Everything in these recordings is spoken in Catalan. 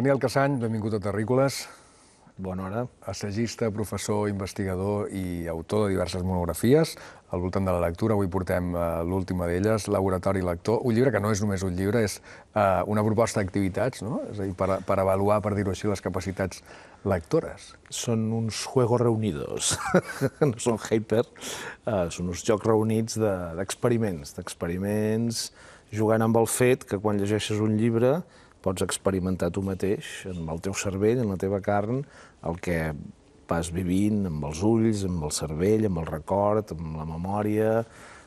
Daniel Cassany, benvingut a Terrícoles. Bona hora. Assagista, professor, investigador i autor de diverses monografies al voltant de la lectura. Avui portem l'última d'elles, Laboratori Lector, un llibre que no és només un llibre, és una proposta d'activitats, no? És a dir, per avaluar, per dir-ho així, les capacitats lectores. Són uns juegos reunidos, no són hyper, són uns jocs reunits d'experiments, jugant amb el fet que quan llegeixes un llibre pots experimentar tu mateix, amb el teu cervell, en la teva carn, el que vas vivint amb els ulls, amb el cervell, amb el record, amb la memòria,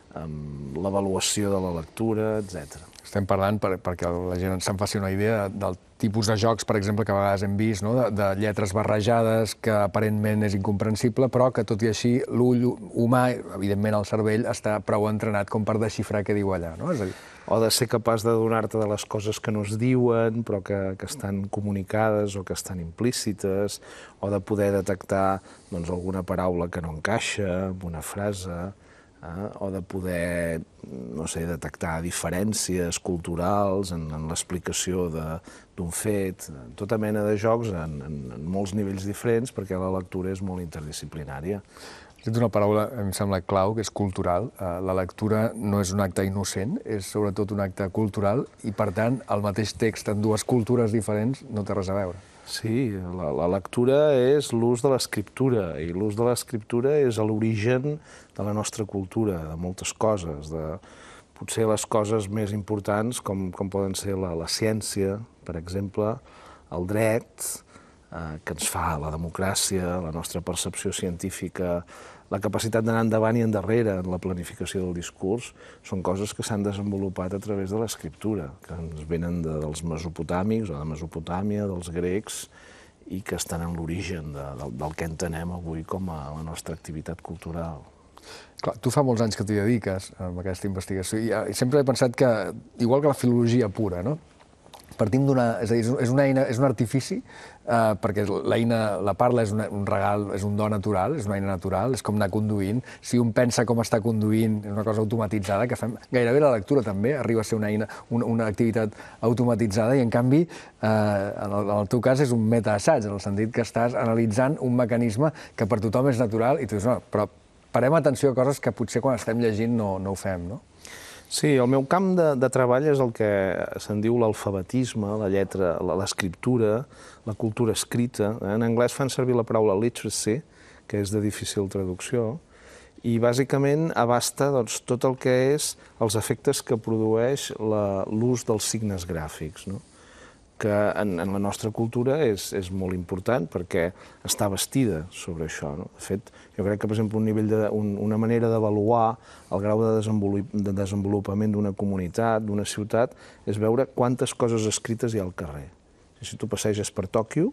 amb l'avaluació de la lectura, etc. Estem parlant, perquè la gent se'n faci una idea, del tipus de jocs, per exemple, que a vegades hem vist, no? de lletres barrejades, que aparentment és incomprensible, però que tot i així l'ull humà, evidentment el cervell, està prou entrenat com per desxifrar què diu allà, no? És a dir, o de ser capaç de donar-te de les coses que no es diuen, però que estan comunicades o que estan implícites, o de poder detectar alguna paraula que no encaixa en una frase, o de poder, no sé, detectar diferències culturals en l'explicació d'un fet, tota mena de jocs en molts nivells diferents, perquè la lectura és molt interdisciplinària. Has dit una paraula, em sembla clau, que és cultural. La lectura no és un acte innocent, és sobretot un acte cultural i, per tant, el mateix text en dues cultures diferents no té res a veure. Sí, la lectura és l'ús de l'escriptura, i l'ús de l'escriptura és l'origen de la nostra cultura, de moltes coses, de potser les coses més importants, com poden ser la ciència, per exemple, el dret, que ens fa la democràcia, la nostra percepció científica, la capacitat d'anar endavant i endarrere en la planificació del discurs, són coses que s'han desenvolupat a través de l'escriptura, que ens venen dels mesopotàmics o de Mesopotàmia, dels grecs, i que estan en l'origen del que entenem avui com a la nostra activitat cultural. Clar, tu fa molts anys que t'hi dediques a aquesta investigació i sempre he pensat que, igual que la filologia pura, no? Partim d'una... És a dir, és una eina, és un artifici, perquè la parla és un regal, és un do natural, és una eina natural, és com anar conduint. Si un pensa com està conduint, és una cosa automatitzada, que fem... Gairebé la lectura també arriba a ser una eina, una activitat automatitzada, i en canvi, en el teu cas, és un metaassaig, en el sentit que estàs analitzant un mecanisme que per tothom és natural, i tu dius, no, però parem atenció a coses que potser quan estem llegint no ho fem, no? Sí, el meu camp de treball és el que se'n diu l'alfabetisme, la lletra, l'escriptura, la cultura escrita. En anglès fan servir la paraula literacy, que és de difícil traducció, i bàsicament abasta tot el que és els efectes que produeix l'ús dels signes gràfics, no? Que en la nostra cultura és molt important perquè està bastida sobre això, no? De fet, jo crec que, per exemple, una manera d'avaluar el grau de desenvolupament d'una comunitat, d'una ciutat, és veure quantes coses escrites hi ha al carrer. Si tu passeges per Tòquio,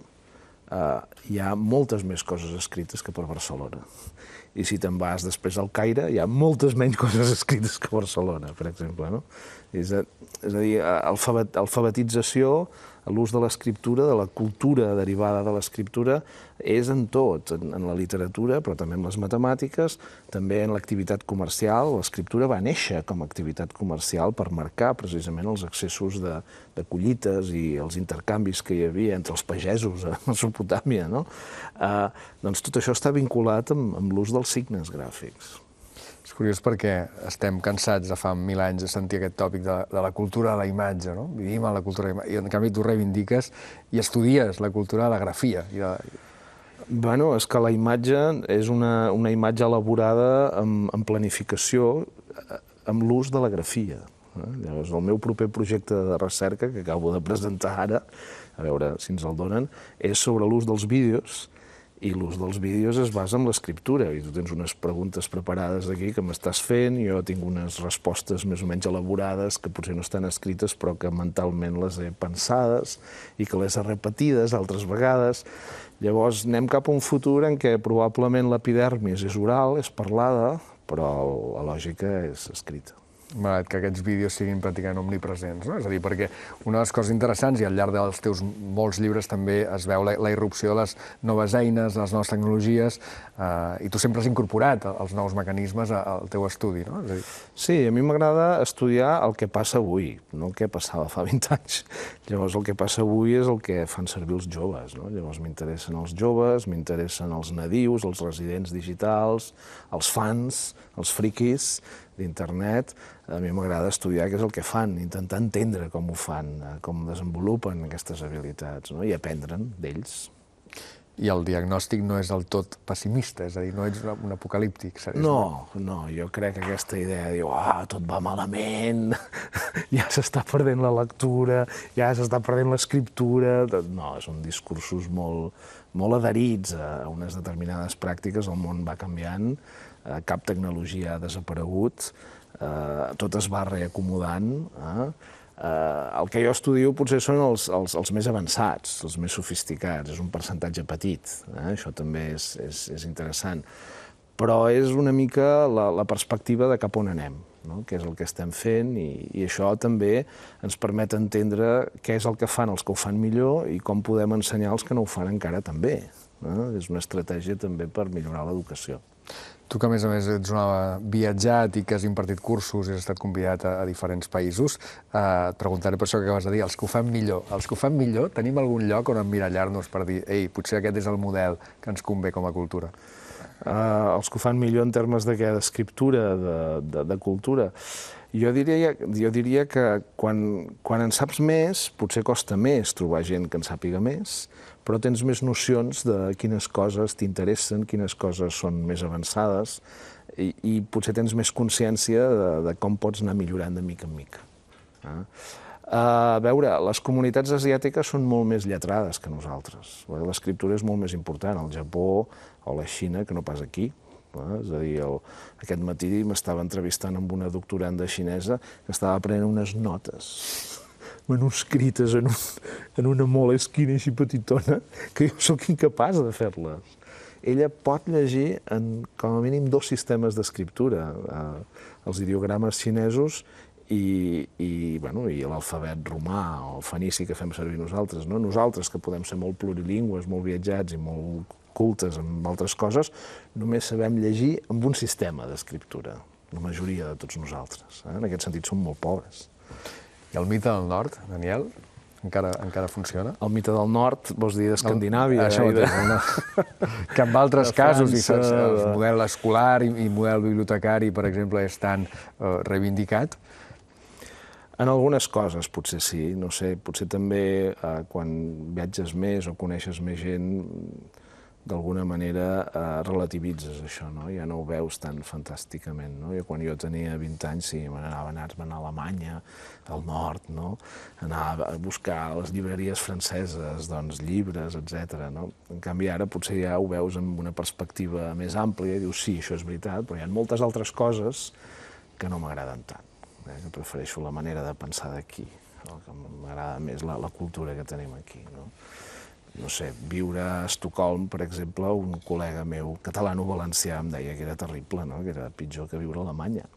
hi ha moltes més coses escrites que per Barcelona. I si te'n vas després al Caire, hi ha moltes menys coses escrites que a Barcelona, per exemple, no? És a dir, alfabetització, l'ús de l'escriptura, de la cultura derivada de l'escriptura, és en tot, en la literatura, però també en les matemàtiques, també en l'activitat comercial. L'escriptura va néixer com a activitat comercial per marcar precisament els accessos de collites i els intercanvis que hi havia entre els pagesos a Mesopotàmia, no? Doncs tot això està vinculat amb l'ús dels signes gràfics. És curiós perquè estem cansats de fa 1000 anys de sentir aquest tòpic de la cultura de la imatge, no? Vivim en la cultura de la imatge, i en canvi tu reivindiques i estudies la cultura de la grafia. Bueno, és que la imatge és una imatge elaborada amb planificació, amb l'ús de la grafia. Llavors, el meu proper projecte de recerca, que acabo de presentar ara, a veure si ens el donen, és sobre l'ús dels vídeos, i l'ús dels vídeos es basa en l'escriptura, i tu tens unes preguntes preparades aquí que m'estàs fent, i jo tinc unes respostes més o menys elaborades que potser no estan escrites però que mentalment les he pensades i que les he repetides altres vegades. Llavors anem cap a un futur en què probablement l'epidermis és oral, és parlada, però la lògica és escrita. Malgrat que aquests vídeos siguin pràcticament omnipresents, no? És a dir, perquè una de les coses interessants, i al llarg dels teus molts llibres també es veu la irrupció de les noves eines, de les noves tecnologies, i tu sempre has incorporat els nous mecanismes al teu estudi, no? És a dir... Sí, a mi m'agrada estudiar el que passa avui, no el que passava fa 20 anys. Llavors, el que passa avui és el que fan servir els joves, no? Llavors, m'interessen els joves, m'interessen els nadius, els residents digitals, els fans, els friquis d'internet. A mi m'agrada estudiar què és el que fan, intentar entendre com ho fan, com desenvolupen aquestes habilitats, no? I aprendre'n d'ells. I el diagnòstic no és del tot pessimista, és a dir, no ets un apocalíptic. No, jo crec que aquesta idea de dir tot va malament, ja s'està perdent la lectura, ja s'està perdent l'escriptura... No, són discursos molt adherits a unes determinades pràctiques, el món va canviant, cap tecnologia ha desaparegut, tot es va reacomodant. El que jo estudio potser són els més avançats, els més sofisticats, és un percentatge petit, això també és interessant, però és una mica la perspectiva de cap on anem, no? Què és el que estem fent i això també ens permet entendre què és el que fan els que ho fan millor i com podem ensenyar els que no ho fan encara tan bé. És una estratègia també per millorar l'educació. Tu que, a més, ets un home viatjat i que has impartit cursos i has estat convidat a diferents països, et preguntaré per això que acabes de dir, els que ho fan millor. Els que ho fan millor, tenim algun lloc on emmirallar-nos per dir ei, potser aquest és el model que ens convé com a cultura? Els que ho fan millor en termes de què? D'escriptura, de cultura. Jo diria que quan en saps més, potser costa més trobar gent que en sàpiga més, però tens més nocions de quines coses t'interessen, quines coses són més avançades, i potser tens més consciència de com pots anar millorant de mica en mica. A veure, les comunitats asiàtiques són molt més lletrades que nosaltres. L'escriptura és molt més important al Japó o a la Xina que no pas aquí. És a dir, aquest matí m'estava entrevistant amb una doctoranda xinesa que estava prenent unes notes manuscrites en una molesquina així petitona que jo sóc incapaç de fer-les. Ella pot llegir com a mínim 2 sistemes d'escriptura, els ideogrames xinesos i l'alfabet romà o el fenici que fem servir nosaltres. Nosaltres, que podem ser molt plurilingües, molt viatjats i molt cultes en altres coses, només sabem llegir amb un sistema d'escriptura, la majoria de tots nosaltres. En aquest sentit, som molt pobres. I el mite del nord, Daniel, encara funciona? El mite del nord, vols dir d'Escandinàvia? Això mateix, que en altres casos, el model escolar i model bibliotecari, per exemple, és tan reivindicat? En algunes coses, potser sí. No sé, potser també quan viatges més o coneixes més gent, d'alguna manera relativitzes això, no? Ja no ho veus tan fantàsticament, no? Quan jo tenia 20 anys, sí, m'anava a Alemanya, al nord, no? Anava a buscar a les llibreries franceses, doncs, llibres, etc. En canvi, ara potser ja ho veus amb una perspectiva més àmplia i dius, sí, això és veritat, però hi ha moltes altres coses que no m'agraden tant, que prefereixo la manera de pensar d'aquí, que m'agrada més la cultura que tenim aquí, no? No sé, viure a Estocolm, per exemple, un col·lega meu catalano-valencià em deia que era terrible, que era pitjor que viure a Alemanya.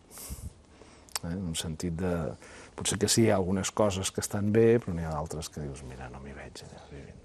En un sentit de... Potser que sí, hi ha algunes coses que estan bé, però n'hi ha d'altres que dius, mira, no m'hi veig allà vivint.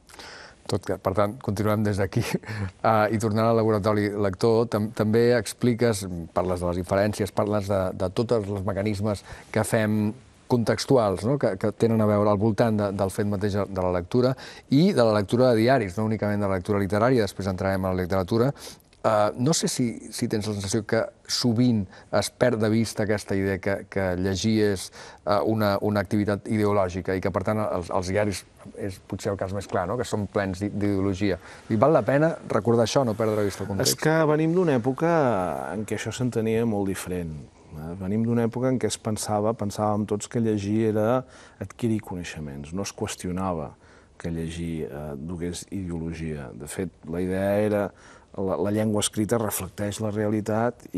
Per tant, continuem des d'aquí. I tornant al laboratori lector, també expliques, parles de les diferències, parles de tots els mecanismes que fem contextuals, que tenen a veure al voltant del fet mateix de la lectura i de la lectura de diaris, no únicament de la lectura literària, després entrarem a la literatura. No sé si tens la sensació que sovint es perd de vista aquesta idea que llegir és una activitat ideològica i que, per tant, els diaris és potser el cas més clar, que són plens d'ideologia. Val la pena recordar això, no perdre de vista el context? És que venim d'una època en què això s'entenia molt diferent. Venim d'una època en què pensàvem tots que llegir era adquirir coneixements, no es qüestionava que llegir dugués ideologia. De fet, la idea era la llengua escrita reflecteix la realitat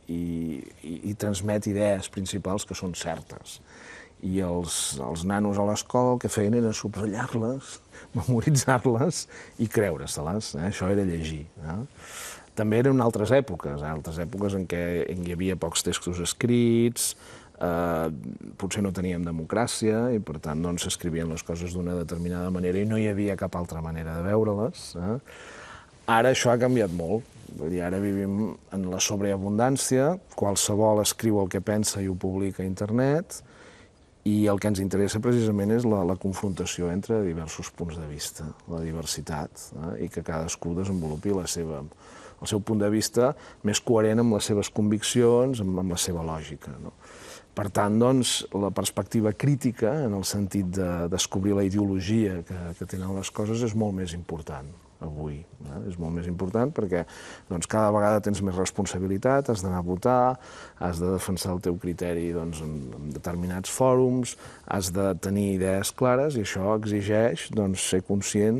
i transmet idees principals que són certes. I els nanos a l'escola el que feien era subratllar-les, memoritzar-les i creure-se-les. Això era llegir. També eren altres èpoques en què hi havia pocs textos escrits, potser no teníem democràcia i, per tant, s'escrivien les coses d'una determinada manera i no hi havia cap altra manera de veure-les. Ara això ha canviat molt. Vull dir, ara vivim en la sobreabundància, qualsevol escriu el que pensa i ho publica a internet, i el que ens interessa precisament és la confrontació entre diversos punts de vista, la diversitat, i que cadascú desenvolupi el seu punt de vista més coherent amb les seves conviccions, amb la seva lògica. Per tant, la perspectiva crítica, en el sentit de descobrir la ideologia que tenen les coses, és molt més important avui. És molt més important perquè cada vegada tens més responsabilitat, has d'anar a votar, has de defensar el teu criteri en determinats fòrums, has de tenir idees clares i això exigeix ser conscient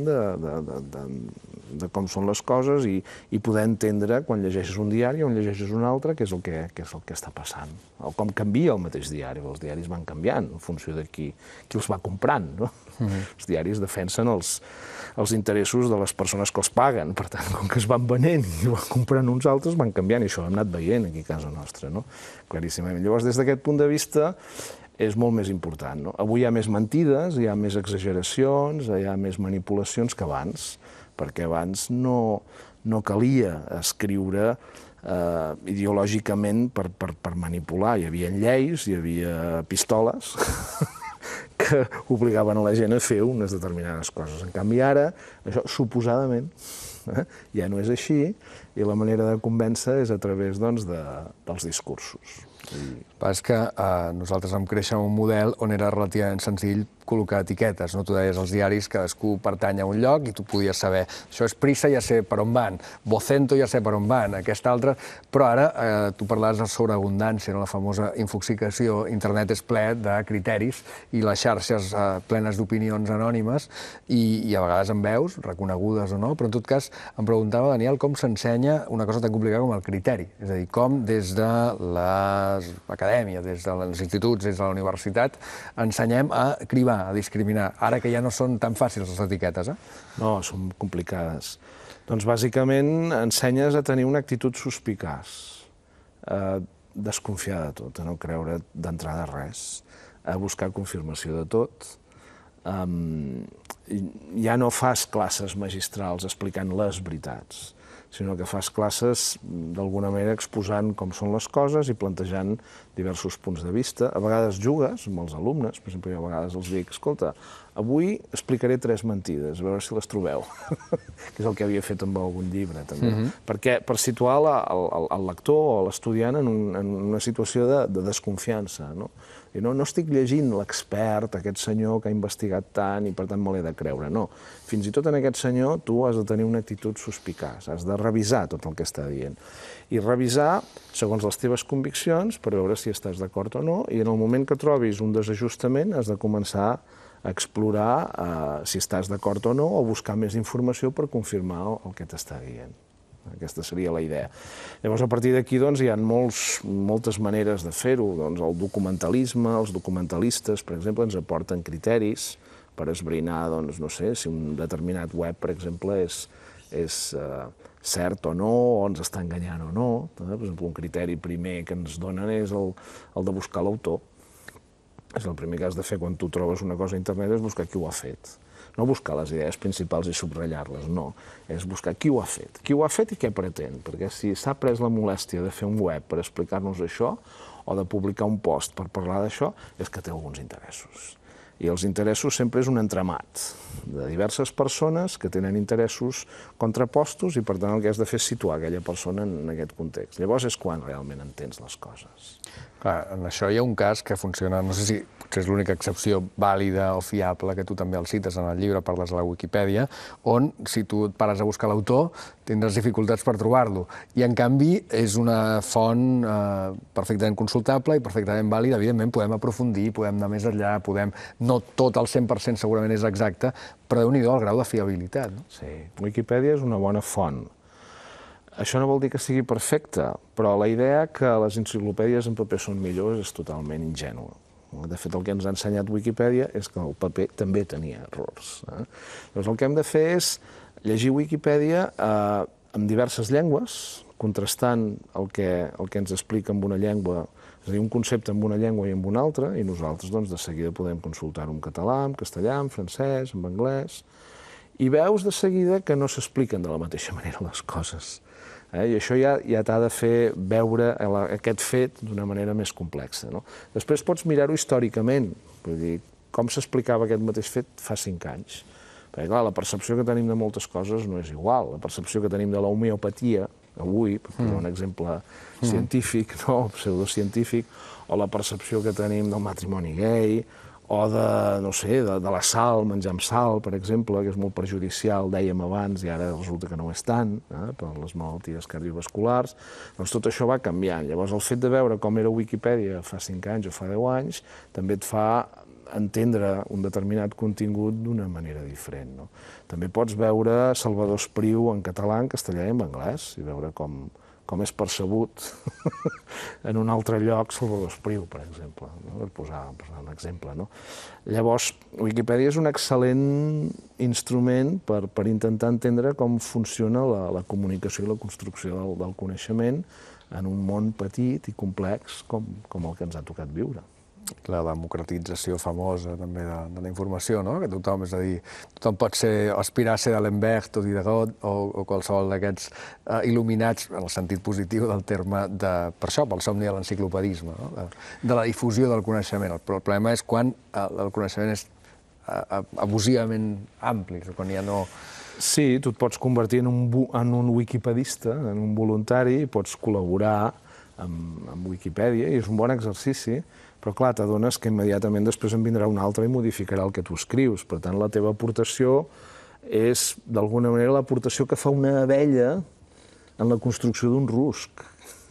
de com són les coses i poder entendre quan llegeixes un diari o llegeixes un altre què és el que està passant. O com canvia el mateix diari. Els diaris van canviant en funció de qui els va comprant. Els diaris defensen els interessos de les persones que els paguen. Per tant, com que es van venent i van comprant uns altres, van canviant. I això ho hem anat veient aquí a casa nostra, claríssimament. Llavors, des d'aquest punt de vista, és molt més important. Avui hi ha més mentides, hi ha més exageracions, hi ha més manipulacions que abans, perquè abans no calia escriure ideològicament per manipular. Hi havia lleis, hi havia pistoles que obligaven a la gent a fer unes determinades coses. En canvi, ara, això suposadament ja no és així i la manera de convèncer és a través dels discursos. És que nosaltres vam créixer en un model on era relativament senzill col·locar etiquetes. Tu deies als diaris, cadascú pertany a un lloc i tu podies saber això és Prisa, ja sé per on van, Vocento, ja sé per on van, aquesta altra... Però ara tu parlaves de sobreabundància, la famosa infoxicació. Internet és ple de criteris i les xarxes plenes d'opinions anònimes i a vegades en veus, reconegudes o no, però en tot cas em preguntava, Daniel, com s'ensenya una cosa tan complicada com el criteri? És a dir, com des de l'acadèmia, des dels instituts, des de la universitat, ensenyem a cribar, a discriminar, ara que ja no són tan fàcils les etiquetes, No, són complicades. Doncs bàsicament ensenyes a tenir una actitud suspicaç, a desconfiar de tot, a no creure d'entrada res, a buscar confirmació de tot. Ja no fas classes magistrals explicant les veritats, sinó que fas classes d'alguna manera exposant com són les coses i plantejant diversos punts de vista. A vegades jugues amb els alumnes, per exemple, jo a vegades els dic, escolta, avui explicaré 3 mentides, a veure si les trobeu, que és el que havia fet amb algun llibre, també. Perquè per situar el lector o l'estudiant en una situació de desconfiança, I no estic llegint l'expert, aquest senyor que ha investigat tant i per tant me l'he de creure, no. Fins i tot en aquest senyor tu has de tenir una actitud suspicaç, has de revisar tot el que està dient. I revisar segons les teves conviccions per veure si estàs d'acord o no i en el moment que trobis un desajustament has de començar a explorar si estàs d'acord o no o buscar més informació per confirmar el que t'està dient. Aquesta seria la idea. Llavors, a partir d'aquí hi ha moltes maneres de fer-ho. El documentalisme, els documentalistes, per exemple, ens aporten criteris per esbrinar, no sé, si un determinat web, per exemple, és cert o no, o ens està enganyant o no. Per exemple, un criteri primer que ens donen és el de buscar l'autor. És el primer que has de fer quan tu trobes una cosa a internet, és buscar qui ho ha fet. No buscar les idees principals i subratllar-les, no. És buscar qui ho ha fet. Qui ho ha fet i què pretén. Perquè si s'ha pres la molèstia de fer un web per explicar-nos això o de publicar un post per parlar d'això, és que té alguns interessos. I els interessos sempre és un entramat de diverses persones que tenen interessos contrapostos i, per tant, el que has de fer és situar aquella persona en aquest context. Llavors és quan realment entens les coses. Clar, en això hi ha un cas que funciona, no sé si potser és l'única excepció vàlida o fiable, que tu també el cites en el llibre, parles a la Wikipedia, on, si tu et pares a buscar l'autor, tindràs dificultats per trobar-lo. I, en canvi, és una font perfectament consultable i perfectament vàlida. Evidentment, podem aprofundir, podem anar més enllà, no tot el 100% segurament és exacte, però déu-n'hi-do el grau de fiabilitat. Sí, Wikipedia és una bona font. Això no vol dir que sigui perfecta, però la idea que les enciclopèdies en paper són millors és totalment ingènua. De fet, el que ens ha ensenyat Wikipedia és que el paper també tenia errors. Llavors, el que hem de fer és llegir Wikipedia en diverses llengües, contrastant el que ens explica en una llengua, és a dir, un concepte en una llengua i en una altra, i nosaltres doncs, de seguida podem consultar-ho en català, en castellà, en francès, en anglès, i veus de seguida que no s'expliquen de la mateixa manera les coses. I això ja t'ha de fer veure aquest fet d'una manera més complexa. Després pots mirar-ho històricament, vull dir, com s'explicava aquest mateix fet fa 5 anys. Perquè, clar, la percepció que tenim de moltes coses no és igual. La percepció que tenim de l'homeopatia, avui, per posar un exemple científic, pseudocientífic, o la percepció que tenim del matrimoni gai, o de la sal, menjar amb sal, per exemple, que és molt perjudicial, dèiem abans, i ara resulta que no ho és tant, per les malalties cardiovasculars, doncs tot això va canviant. Llavors, el fet de veure com era Wikipedia fa 5 anys o fa 10 anys, també et fa entendre un determinat contingut d'una manera diferent. També pots veure Salvador Espriu en català, en castellà i en anglès, i veure com és percebut en un altre lloc Salvador Espriu, per exemple, per posar un exemple. Llavors, Wikipedia és un excel·lent instrument per intentar entendre com funciona la comunicació i la construcció del coneixement en un món petit i complex com el que ens ha tocat viure. La democratització famosa també de la informació, no? Que tothom, és a dir, tothom pot aspirar a ser d'Alembert o Diderot o qualsevol d'aquests il·luminats, en el sentit positiu del terme, per això, pel somni de l'enciclopedisme, de la difusió del coneixement. El problema és quan el coneixement és abusivament ampli, quan ja no... Sí, tu et pots convertir en un wikipedista, en un voluntari, i pots col·laborar amb Wikipedia, i és un bon exercici, però clar, t'adones que immediatament després en vindrà un altre i modificarà el que tu escrius. Per tant, la teva aportació és, d'alguna manera, l'aportació que fa una abella en la construcció d'un rusc.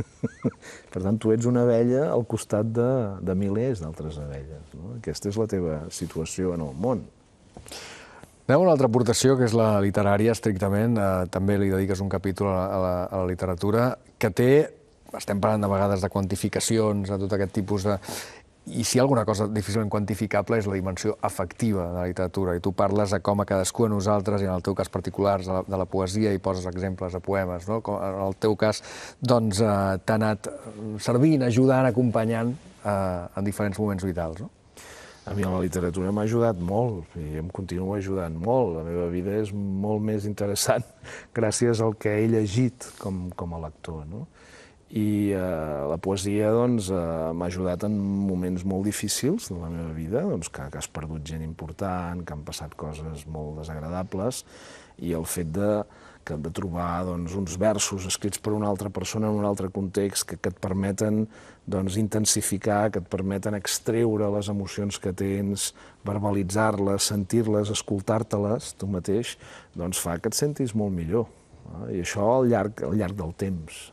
Per tant, tu ets una abella al costat de milers d'altres abelles. Aquesta és la teva situació en el món. Anem a una altra aportació, que és la literària, estrictament. També li dediques un capítol a la literatura, que té... Estem parlant de vegades de quantificacions, de tot aquest tipus de... I si hi ha alguna cosa difícilment quantificable és la dimensió afectiva de la literatura. I tu parles de com a cadascú de nosaltres, i en el teu cas particulars de la poesia, i poses exemples de poemes, no? Com en el teu cas, doncs, t'ha anat servint, ajudant, acompanyant en diferents moments vitals, no? A mi la literatura m'ha ajudat molt i em continua ajudant molt. La meva vida és molt més interessant gràcies al que he llegit com a lector, no? I la poesia m'ha ajudat en moments molt difícils de la meva vida, que has perdut gent important, que han passat coses molt desagradables, i el fet de trobar uns versos escrits per una altra persona en un altre context que et permeten intensificar, que et permeten extreure les emocions que tens, verbalitzar-les, sentir-les, escoltar-te-les tu mateix, fa que et sentis molt millor. I això al llarg del temps,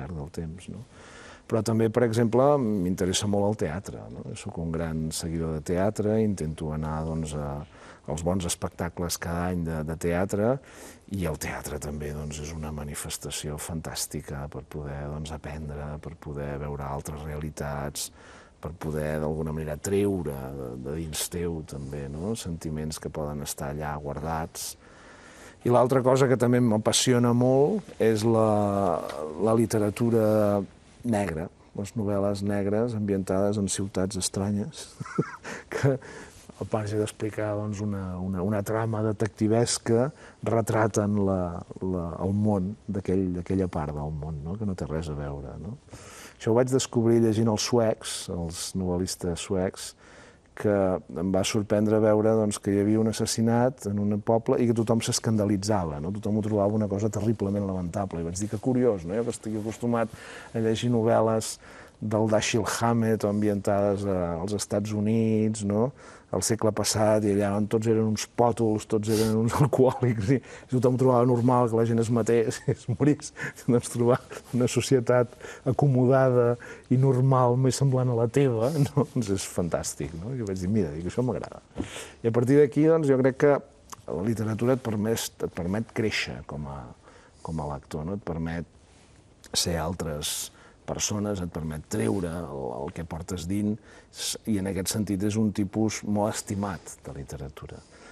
Però també, per exemple, m'interessa molt el teatre. Soc un gran seguidor de teatre, intento anar als bons espectacles cada any de teatre, i el teatre també és una manifestació fantàstica per poder aprendre, per poder veure altres realitats, per poder d'alguna manera treure de dins teu també sentiments que poden estar allà guardats. I l'altra cosa que també m'apassiona molt és la literatura negra, les novel·les negres ambientades en ciutats estranyes, que, a part d'explicar una trama detectivesca, retraten el món d'aquella part del món, que no té res a veure. Això ho vaig descobrir llegint els suecs, els novel·listes suecs, que em va sorprendre veure que hi havia un assassinat en un poble i que tothom s'escandalitzava, tothom ho trobava una cosa terriblement lamentable. I vaig dir que curiós, jo que estic acostumat a llegir novel·les del Dashiell Hammett o ambientades als Estats Units, al segle passat, i allà on tots eren uns pòtols, tots eren uns alcohòlics, i tothom trobava normal que la gent es matés i es morís. Trobar una societat acomodada i normal, més semblant a la teva, és fantàstic. I vaig dir, mira, això m'agrada. I a partir d'aquí, jo crec que la literatura et permet créixer com a lector, et permet ser altres persones, et permet treure el que portes dins, i en aquest sentit és un tipus molt estimat de literatura.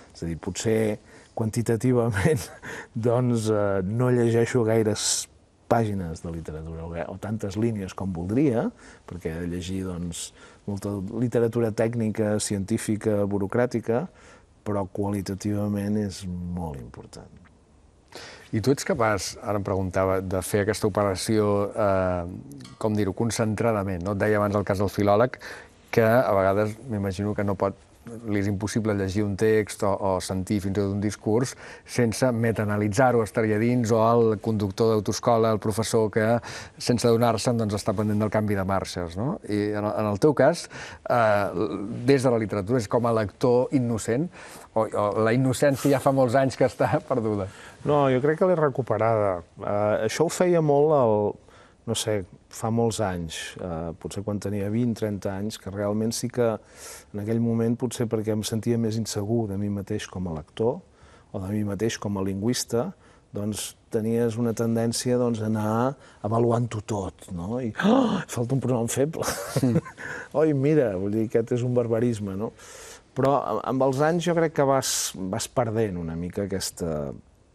És a dir, potser quantitativament doncs, no llegeixo gaires pàgines de literatura o tantes línies com voldria, perquè he de llegir doncs, molta literatura tècnica, científica, burocràtica, però qualitativament és molt important. I tu ets capaç, ara em preguntava, de fer aquesta operació, com dir-ho, concentradament, no? Et deia abans el cas del filòleg, que a vegades m'imagino que no pot, li és impossible llegir un text o sentir fins i tot un discurs sense metaanalitzar-ho, estar-hi a dins, o el conductor d'autoescola, el professor que, sense adonar-se'n, doncs està pendent del canvi de marxes, no? I en el teu cas, des de la literatura, és com a lector innocent, o la innocència ja fa molts anys que està perduda? No, jo crec que l'he recuperada. Això ho feia molt, no sé, fa molts anys, potser quan tenia 20-30 anys, que realment sí que en aquell moment, potser perquè em sentia més insegur de mi mateix com a lector o de mi mateix com a lingüista, doncs tenies una tendència a anar avaluant-ho tot, no? I, falta un pronom feble. Oi, mira, vull dir, aquest és un barbarisme, no? Però amb els anys jo crec que vas perdent una mica aquesta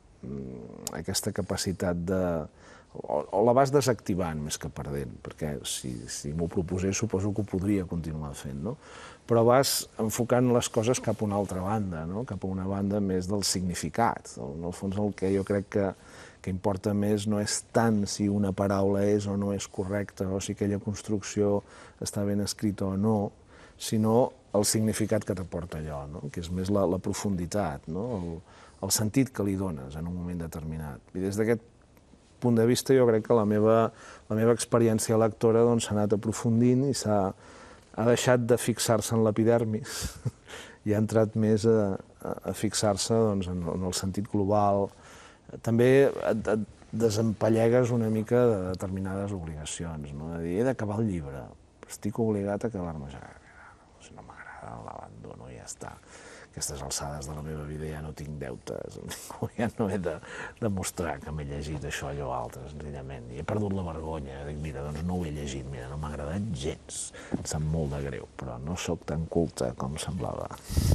capacitat de... o la vas desactivant més que perdent, perquè si m'ho proposés suposo que ho podria continuar fent, no? Però vas enfocant les coses cap a una altra banda, no? Cap a una banda més del significat. En el fons el que jo crec que importa més no és tant si una paraula és o no és correcta o si aquella construcció està ben escrita o no, sinó el significat que t'aporta allò, no? Que és més la profunditat, no? El sentit que li dones en un moment determinat. I des d'aquest punt de vista jo crec que la meva experiència lectora s'ha anat aprofundint i ha deixat de fixar-se en l'epidermis i ha entrat més a fixar-se en el sentit global. També et desempallegues una mica de determinades obligacions, no? De dir, he d'acabar el llibre, estic obligat a acabar-me ja. Si no m'agrada, l'abandono i ja està. Aquestes alçades de la meva vida ja no tinc deutes, ja no he de demostrar que m'he llegit això, allò, altre, senzillament. I he perdut la vergonya, dic, mira, doncs no ho he llegit, mira, no m'ha agradat gens, em sap molt de greu, però no sóc tan culte com semblava.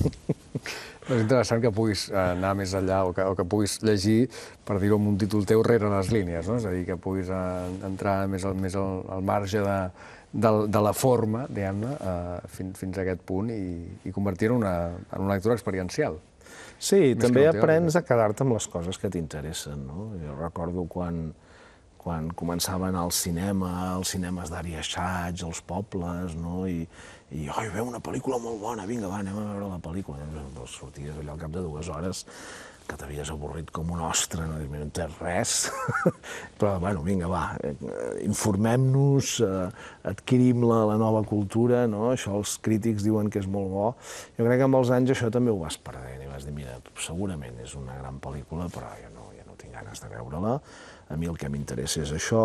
És interessant que puguis anar més enllà o que puguis llegir, per dir-ho amb un títol teu, rere les línies, no? És a dir, que puguis entrar més al marge de la forma, diguem-ne, fins a aquest punt i convertir-ho en una lectura experiencial. Sí, també aprens a quedar-te amb les coses que t'interessen, no? Jo recordo quan començava a anar al cinema, als cinemes d'Ari Assaig, als pobles, no? I veu una pel·lícula molt bona, vinga, va, anem a veure la pel·lícula. Sorties allà al cap de 2 hores, que t'havies avorrit com un ostre, no entès res, però, bueno, vinga, va, informem-nos, adquirim la nova cultura, no? Això els crítics diuen que és molt bo. Jo crec que amb els anys això també ho vas perdent i vas dir, mira, segurament és una gran pel·lícula, però jo no tinc ganes de veure-la. A mi el que m'interessa és això,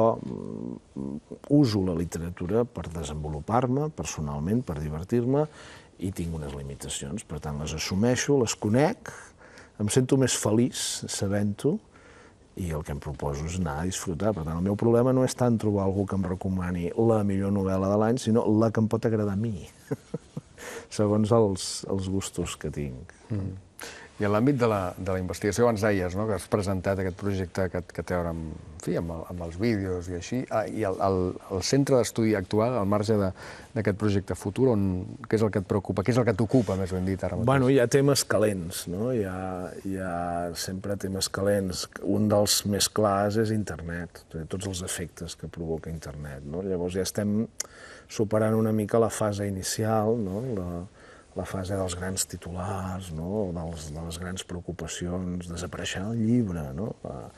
uso la literatura per desenvolupar-me personalment, per divertir-me, i tinc unes limitacions, per tant les assumeixo, les conec, em sento més feliç sabent-ho, i el que em proposo és anar a disfrutar. Per tant, el meu problema no és tant trobar algú que em recomani la millor novel·la de l'any, sinó la que em pot agradar a mi, segons els gustos que tinc. I en l'àmbit de la investigació, abans deies que has presentat aquest projecte que té a veure amb els vídeos i així, i el centre d'estudi actual, al marge d'aquest projecte futur, què és el que et preocupa, què és el que t'ocupa, més ben dit, ara mateix? Bueno, hi ha temes calents, no? Hi ha sempre temes calents. Un dels més clars és internet, tots els efectes que provoca internet, no? Llavors ja estem superant una mica la fase inicial, no? La fase dels grans titulars, no? De les grans preocupacions, desapareixerà el llibre, no?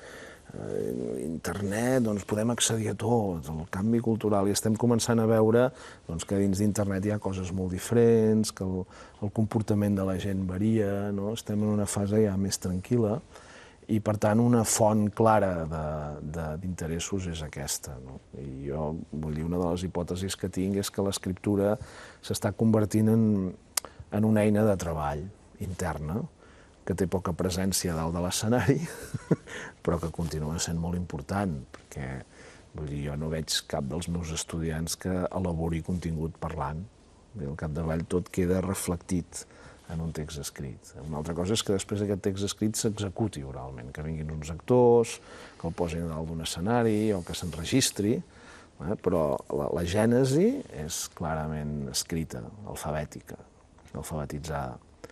Internet, doncs podem accedir a tot, el canvi cultural, i estem començant a veure que dins d'internet hi ha coses molt diferents, que el comportament de la gent varia, no? Estem en una fase ja més tranquil·la i, per tant, una font clara d'interessos és aquesta, no? I jo, vull dir, una de les hipòtesis que tinc és que l'escriptura s'està convertint en una eina de treball interna, que té poca presència dalt de l'escenari, però que continua sent molt important, perquè vull dir, jo no veig cap dels meus estudiants que elabori contingut parlant. Al capdavall tot queda reflectit en un text escrit. Una altra cosa és que després aquest text escrit s'executi oralment, que vinguin uns actors, que el posin a dalt d'un escenari o que s'enregistri, però la gènesi és clarament escrita, alfabètica, alfabetitzada.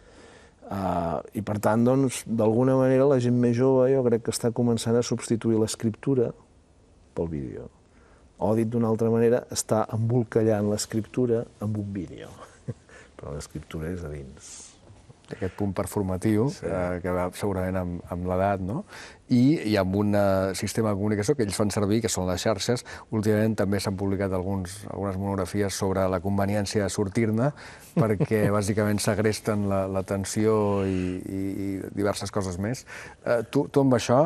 I per tant, doncs, d'alguna manera la gent més jove jo crec que està començant a substituir l'escriptura pel vídeo. O, dit d'una altra manera, està embolcallant l'escriptura amb un vídeo. Però l'escriptura és a dins. Aquest punt performatiu, que va segurament amb l'edat, no? I amb un sistema de comunicació que ells fan servir, que són les xarxes. Últimament també s'han publicat algunes monografies sobre la conveniència de sortir-ne, perquè bàsicament segresten l'atenció i diverses coses més. Tu amb això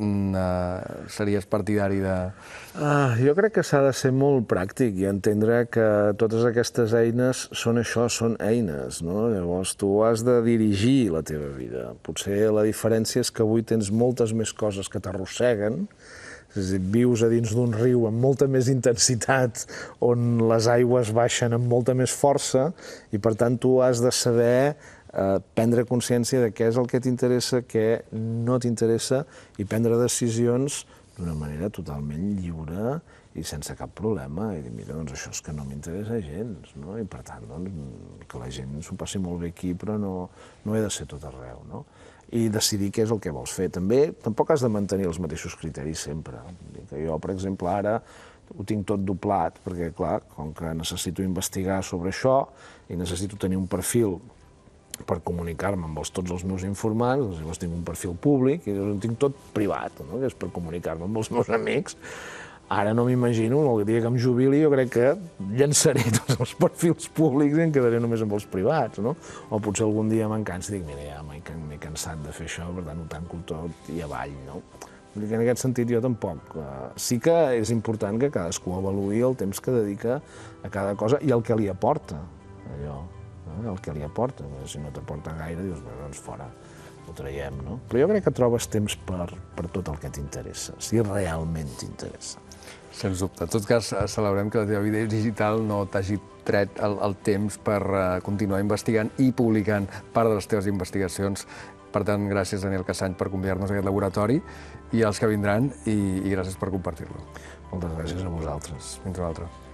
series partidari de... Jo crec que s'ha de ser molt pràctic i entendre que totes aquestes eines són això, són eines, no? Llavors tu has de dirigir la teva vida. Potser la diferència és que avui tens moltes més coses que t'arrosseguen, és a dir, vius a dins d'un riu amb molta més intensitat, on les aigües baixen amb molta més força, i per tant tu has de saber prendre consciència de què és el que t'interessa, què no t'interessa, i prendre decisions d'una manera totalment lliure i sense cap problema. I dir, mira, doncs això és que no m'interessa gens, no? I per tant, doncs, que la gent s'ho passi molt bé aquí, però no he de ser tot arreu, no? I decidir què és el que vols fer. També, tampoc has de mantenir els mateixos criteris sempre. Que jo, per exemple, ara ho tinc tot doblat, perquè, clar, com que necessito investigar sobre això i necessito tenir un perfil per comunicar-me amb tots els meus informants, llavors tinc un perfil públic i ho tinc tot privat, no? Que és per comunicar-me amb els meus amics. Ara no m'imagino, el dia que em jubili, jo crec que llançaré tots els perfils públics i em quedaré només amb els privats, no? O potser algun dia me'n cansi i dic, mira, ja m'he cansat de fer això, per tant ho tanco tot i avall, no? Vull dir que en aquest sentit jo tampoc. Sí que és important que cadascú avaluï el temps que dedica a cada cosa i el que li aporta, allò. El que li aporta, si no t'aporta gaire, dius, bé, doncs fora, ho traiem, no? Però jo crec que trobes temps per tot el que t'interessa, si realment t'interessa. Sens dubte. En tot cas, celebrem que la teva vida digital no t'hagi tret el temps per continuar investigant i publicant part de les teves investigacions. Per tant, gràcies, Daniel Cassany, per convidar-nos a aquest laboratori i als que vindran, i gràcies per compartir-lo. Moltes gràcies a vosaltres. Fins una altra.